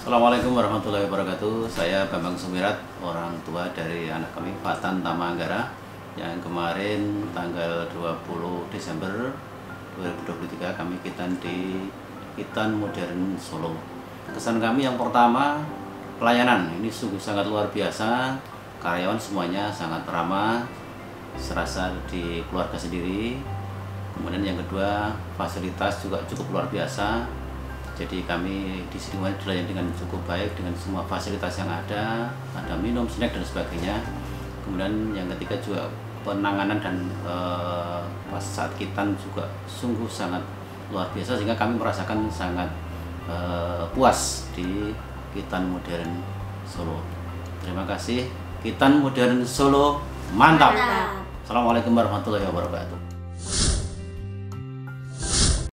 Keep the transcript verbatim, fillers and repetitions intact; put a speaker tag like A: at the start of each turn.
A: Assalamualaikum warahmatullahi wabarakatuh. Saya Bambang Sumirat, orang tua dari anak kami Fatan Tama Anggara, yang kemarin tanggal dua puluh Desember dua ribu dua puluh tiga kami kitan di Kitan Modern Solo. Kesan kami yang pertama, pelayanan ini sungguh sangat luar biasa. Karyawan semuanya sangat ramah, serasa di keluarga sendiri. Kemudian yang kedua, fasilitas juga cukup luar biasa. Jadi kami di sini dilayani dengan cukup baik dengan semua fasilitas yang ada, ada minum, snack dan sebagainya. Kemudian yang ketiga juga penanganan dan e, pas saat kitan juga sungguh sangat luar biasa sehingga kami merasakan sangat e, puas di Kitan Modern Solo. Terima kasih. Kitan Modern Solo mantap. Mantap. Assalamualaikum warahmatullahi wabarakatuh.